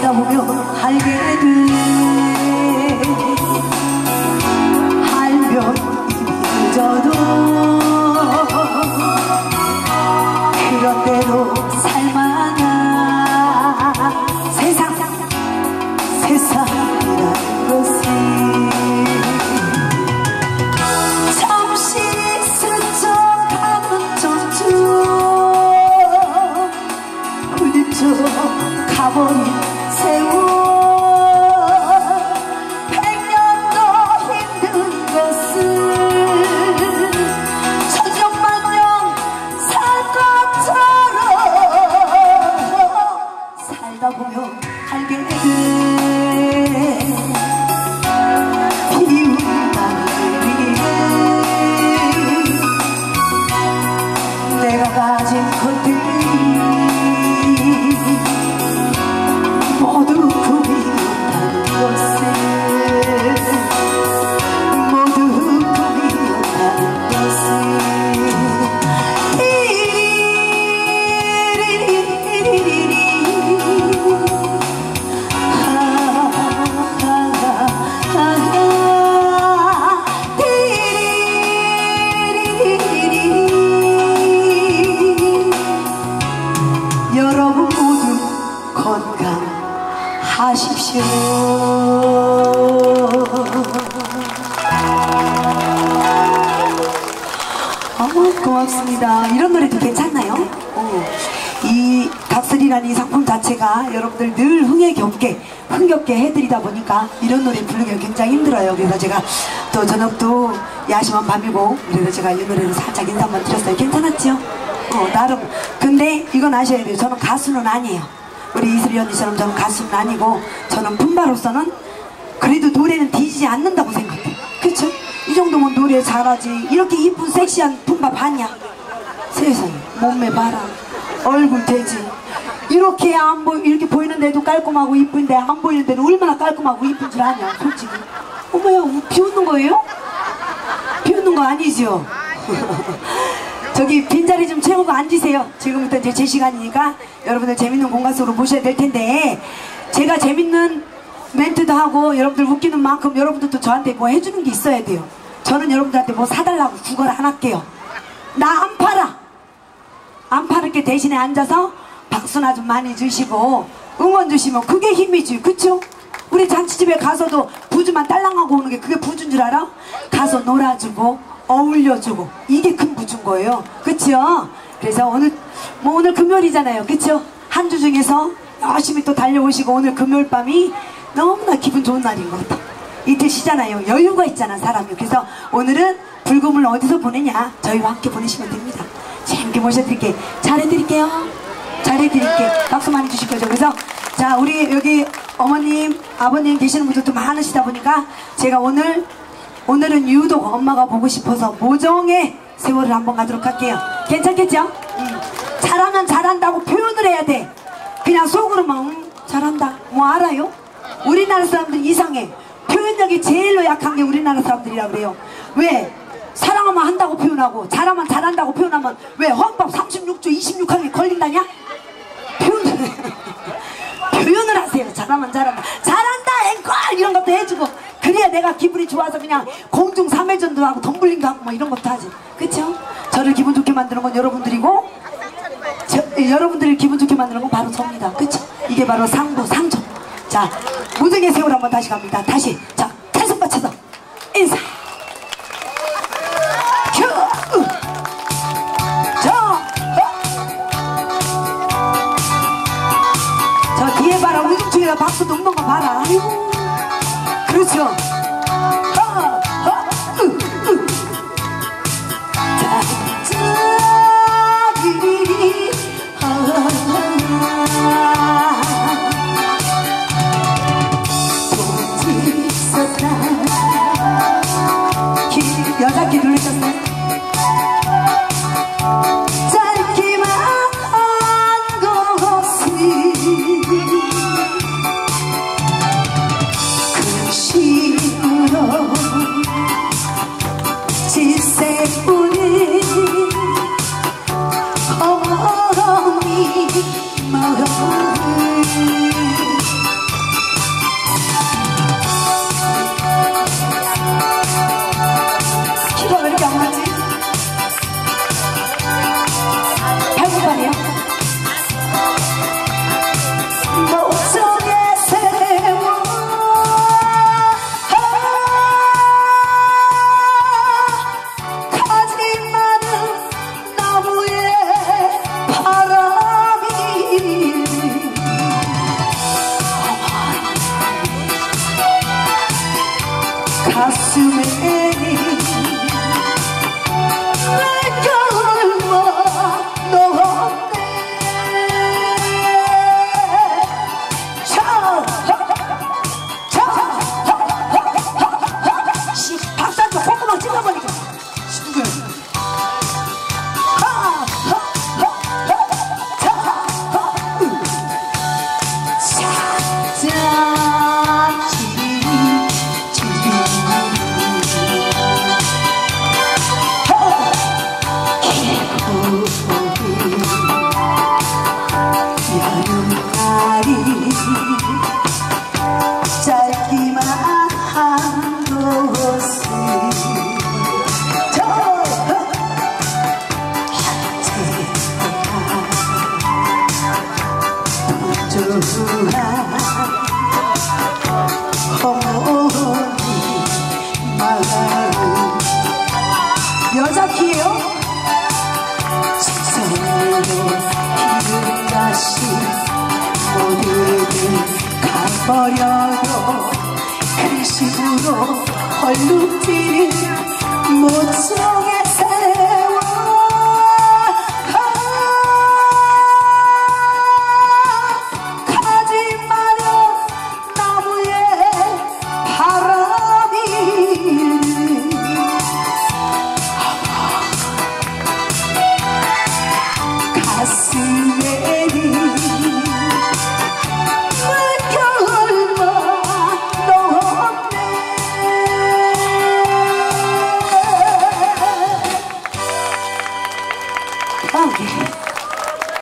살다 보면 알게 돼. 알면 잊어도 그런 대로 살만한 세상이라는 것이 잠시 스쳐가는 전주 훌쩍 가버린 세월 백년도 힘든 것을 천년만년 살 것처럼 살다 보면 알게 돼. 내가 가진 것들이 모두 꿈이었다는 것을 모두 꿈이었다는 것을 여러분 모두 건강하십시오. 고맙습니다. 이런 노래도 괜찮나요? 이 각설이라는 이 상품 자체가 여러분들 늘 흥겹게 해드리다 보니까 이런 노래 부르기가 굉장히 힘들어요. 그래서 제가 또 저녁도 야심한 밤이고 그래서 제가 이 노래를 살짝 인사 한번 드렸어요. 괜찮았죠? 나름. 근데 이건 아셔야 돼요. 저는 가수는 아니에요. 우리 이슬이 언니처럼 저는 가수는 아니고 저는 품바로서는 그래도 노래는 뒤지지 않는다고 생각해요. 그쵸? 이 정도면 노래 잘하지. 이렇게 이쁜 섹시한 품바 봤냐? 세상에 몸매 봐라. 얼굴 돼지. 이렇게 이렇게 보이는데도 깔끔하고 이쁜데 안 보이는데도 얼마나 깔끔하고 이쁜 줄 아냐 솔직히. 어머야 비웃는 거예요? 비웃는 거 아니죠? 저기 빈자리 좀 채우고 앉으세요. 지금부터 이제 제 시간이니까 여러분들 재밌는 공간 속으로 모셔야 될 텐데 제가 재밌는 멘트도 하고 여러분들 웃기는 만큼 여러분들도 저한테 뭐 해주는 게 있어야 돼요. 저는 여러분들한테 뭐 사달라고 구걸 안 할게요. 나 안 팔아. 안 팔을게 대신에 앉아서 박수나 좀 많이 주시고 응원 주시면 그게 힘이지. 그쵸? 우리 잔치집에 가서도 부주만 딸랑하고 오는 게 그게 부주인 줄 알아? 가서 놀아주고 어울려주고 이게 큰 부주인 거예요. 그쵸? 그래서 오늘 금요일이잖아요. 그쵸? 한 주 중에서 열심히 또 달려오시고 오늘 금요일 밤이 너무나 기분 좋은 날인 것 같아. 이틀 쉬잖아요. 여유가 있잖아 사람이. 그래서 오늘은 불금을 어디서 보내냐? 저희와 함께 보내시면 됩니다. 재밌게 모셔드릴게. 잘해드릴게요. 잘해드릴게. 박수 많이 주실 거죠? 그래서 자 우리 여기 어머님 아버님 계시는 분들도 많으시다 보니까 제가 오늘은 유독 엄마가 보고 싶어서 모정의 세월을 한번 가도록 할게요. 괜찮겠죠? 잘하면 잘한다고 표현을 해야 돼. 그냥 속으로만 잘한다 뭐 알아요? 우리나라 사람들 이상해. 표현력이 제일로 약한 게 우리나라 사람들이라고 그래요. 왜? 사랑하면 한다고 표현하고 잘하면 잘한다고 표현하면 왜 헌법 36조 26항에 걸린다냐? 표현을 하세요. 잘하면 잘한다 앵콜 이런 것도 해주고 그래야 내가 기분이 좋아서 그냥 공중 3회전도 하고 덤블링도 하고 뭐 이런 것도 하지. 그쵸? 저를 기분 좋게 만드는 건 여러분들이고 여러분들을 기분 좋게 만드는 건 바로 저입니다. 그쵸? 이게 바로 상부 상조. 자 모정의 세월 한번 다시 갑니다. 다시 자 계속 맞춰서 인사. 저 뒤에 봐라. 우중충이라 박수 녹는 거 봐라. 아이고 그렇죠. 여자끼 누르셨어요? 짧기만 한 것이 근심으로 순수한 어머니 마음 여자 키예요? 속성으로 기름 다시 모두들 가버려도 그 식으로 얼룩지는 모성의